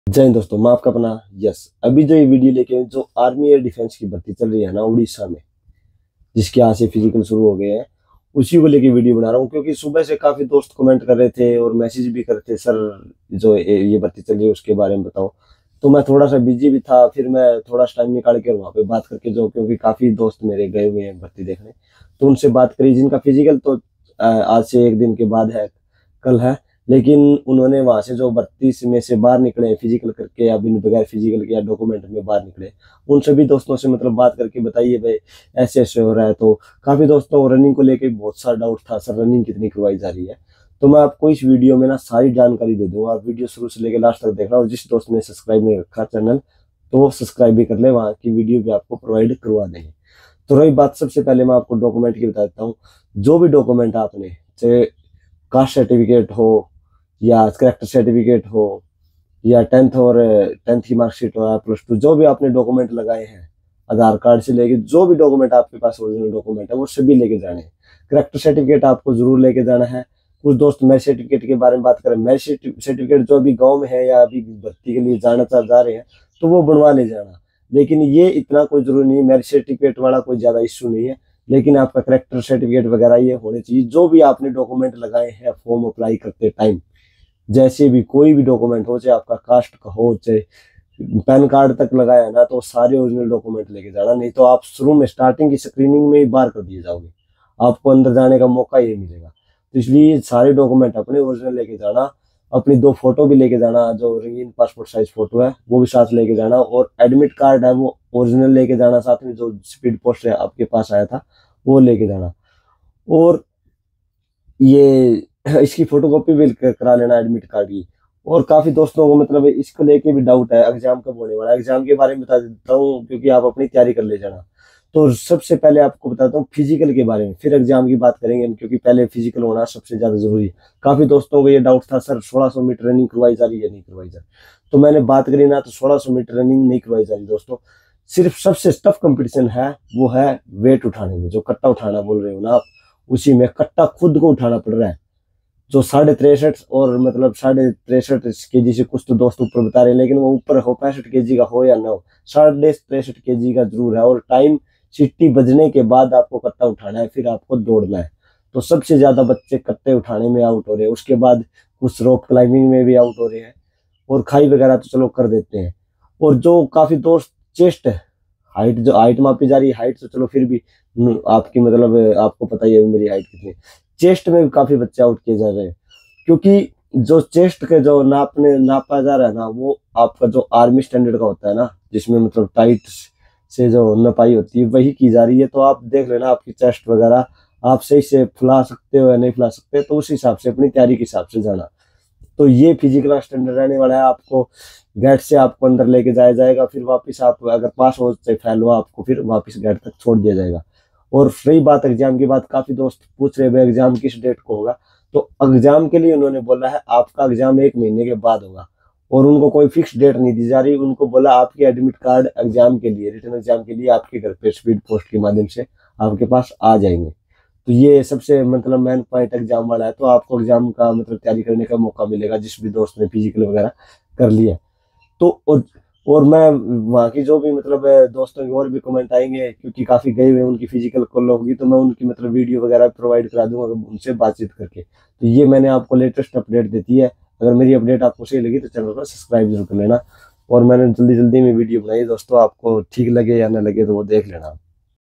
जय हिंद दोस्तों, मैं आपका अपना यस। अभी जो ये वीडियो लेके जो आर्मी एयर डिफेंस की भर्ती चल रही है ना उड़ीसा में, जिसके यहाँ से फिजिकल शुरू हो गए हैं, उसी को लेके वीडियो बना रहा हूँ। क्योंकि सुबह से काफी दोस्त कमेंट कर रहे थे और मैसेज भी कर रहे थे, सर जो ये भर्ती चल रही है उसके बारे में बताओ। तो मैं थोड़ा सा बिजी भी था, फिर मैं थोड़ा सा टाइम निकाल के वहाँ पे बात करके जो, क्योंकि काफी दोस्त मेरे गए हुए हैं भर्ती देखने, तो उनसे बात करी। जिनका फिजिकल तो आज से एक दिन के बाद है, कल है, लेकिन उन्होंने वहां से जो भर्ती में से बाहर निकले फिजिकल करके या बिन बगैर फिजिकल के या डॉक्यूमेंट में बाहर निकले, उन सभी दोस्तों से मतलब बात करके बताइए भाई ऐसे ऐसे हो रहा है। तो काफी दोस्तों को रनिंग को लेके बहुत सारा डाउट था, सर रनिंग कितनी करवाई जा रही है। तो मैं आपको इस वीडियो में ना सारी जानकारी दे दूंगा, आप वीडियो शुरू से लेकर लास्ट तक देखना। और जिस दोस्त ने सब्सक्राइब नहीं रखा चैनल, तो वो सब्सक्राइब भी कर ले, वहाँ की वीडियो भी आपको प्रोवाइड करवा देंगे। तो रही बात, सबसे पहले मैं आपको डॉक्यूमेंट की बता देता हूँ। जो भी डॉक्यूमेंट आपने, चाहे कास्ट सर्टिफिकेट हो या करेक्टर सर्टिफिकेट हो या टेंथ की मार्कशीट हो या +2, जो भी आपने डॉक्यूमेंट लगाए हैं, आधार कार्ड से लेके जो भी डॉक्यूमेंट आपके पास ओरिजिनल डॉक्यूमेंट है वो सभी लेके जाने हैं। करेक्टर सर्टिफिकेट आपको जरूर लेके जाना है। कुछ दोस्त मैरिज सर्टिफिकेट के बारे में बात करें, मैरिज सर्टिफिकेट जो अभी गाँव में है या अभी भर्ती के लिए जा रहे हैं, तो वो बनवा ले जाना। लेकिन ये इतना कोई जरूरी नहीं, मैरिज सर्टिफिकेट वाला कोई ज्यादा इश्यू नहीं है। लेकिन आपका करेक्टर सर्टिफिकेट वगैरह ये होने चाहिए। जो भी आपने डॉक्यूमेंट लगाए हैं फॉर्म अप्लाई करते टाइम, जैसे भी कोई भी डॉक्यूमेंट हो, चाहे आपका कास्ट का हो, चाहे पैन कार्ड तक लगाया है ना, तो सारे ओरिजिनल डॉक्यूमेंट लेके जाना। नहीं तो आप शुरू में स्टार्टिंग की स्क्रीनिंग में ही बाहर कर दिए जाओगे, आपको अंदर जाने का मौका ही मिलेगा। तो इसलिए सारे डॉक्यूमेंट अपने ओरिजिनल लेके जाना। अपनी 2 फोटो भी लेके जाना, जो रंगीन पासपोर्ट साइज फोटो है वो भी साथ लेके जाना। और एडमिट कार्ड है वो ओरिजिनल लेके जाना, साथ में जो स्पीड पोस्ट है आपके पास आया था वो लेके जाना। और ये इसकी फोटोकॉपी भी करा लेना एडमिट कार्ड की। और काफी दोस्तों को मतलब इसको लेके भी डाउट है, एग्जाम कब होने वाला है। एग्जाम के बारे में बता देता हूँ, क्योंकि आप अपनी तैयारी कर ले जाना। तो सबसे पहले आपको बताता हूँ फिजिकल के बारे में, फिर एग्जाम की बात करेंगे हम, क्योंकि पहले फिजिकल होना सबसे ज्यादा जरूरी है। काफी दोस्तों को ये डाउट था, सर 1600 मीटर रनिंग करवाई जा रही है नहीं करवाई जा रही। तो मैंने बात करी ना, तो 1600 मीटर रनिंग नहीं करवाई जा रही दोस्तों। सिर्फ सबसे टफ कंपटीशन है वो है वेट उठाने में, जो कट्टा उठाना बोल रहे हो ना आप, उसी में कट्टा खुद को उठाना पड़ रहा है। जो 63.5 और मतलब 63.5 kg से कुछ तो दोस्त ऊपर बता रहे हैं, लेकिन वो ऊपर हो 65 kg का हो या ना हो, 63.5 kg का जरूर है। और टाइम सीटी बजने के बाद आपको कट्टा उठाना है, फिर आपको दौड़ना है। तो सबसे ज्यादा बच्चे कट्टे उठाने में आउट हो रहे हैं, उसके बाद कुछ रोप क्लाइंबिंग में भी आउट हो रहे हैं, और खाई वगैरह तो चलो कर देते हैं। और जो काफी दोस्त चेस्ट है, हाइट, जो हाइट मापी जा रही है, हाइट तो चलो फिर भी आपकी मतलब आपको पता ही है मेरी हाइट कितनी है। चेस्ट में भी काफी बच्चे आउट किए जा रहे हैं, क्योंकि जो चेस्ट के जो नापा जा रहा है ना, वो आपका जो आर्मी स्टैंडर्ड का होता है ना, जिसमें मतलब टाइट से जो नपाई होती है वही की जा रही है। तो आप देख लेना आपकी चेस्ट वगैरह आप सही से फुला सकते हो या नहीं फुला सकते, तो उस हिसाब से अपनी तैयारी के हिसाब से जाना। तो ये फिजिकल स्टैंडर्ड रहने वाला है। आपको गेट से आपको अंदर लेके जाया जाएगा, फिर वापस आप अगर पास हो चाहे फेल हो, आपको फिर वापस गेट तक छोड़ दिया जाएगा। और रही बात एग्जाम की बात, काफी दोस्त पूछ रहे हैं एग्जाम किस डेट को होगा। तो एग्जाम के लिए उन्होंने बोला है आपका एग्जाम 1 महीने के बाद होगा, और उनको कोई फिक्स डेट नहीं दी जा रही। उनको बोला आपके एडमिट कार्ड एग्जाम के लिए, रिटर्न एग्जाम के लिए आपके घर पे स्पीड पोस्ट के माध्यम से आपके पास आ जाएंगे। तो ये सबसे मतलब मेन पॉइंट एग्जाम वाला है। तो आपको एग्जाम का मतलब तैयारी करने का मौका मिलेगा, जिस भी दोस्त ने फिजिकल वगैरह कर लिया। तो और मैं वहाँ की जो भी मतलब दोस्तों की और भी कमेंट आएंगे, क्योंकि काफी गए हुए उनकी फिजिकल कॉल होगी, तो मैं उनकी मतलब वीडियो वगैरह प्रोवाइड करा दूंगा उनसे बातचीत करके। तो ये मैंने आपको लेटेस्ट अपडेट देती है। अगर मेरी अपडेट आपको सही लगी तो चैनल को सब्सक्राइब जरूर कर लेना। और मैंने जल्दी जल्दी में वीडियो बनाई दोस्तों, आपको ठीक लगे या ना लगे तो वो देख लेना।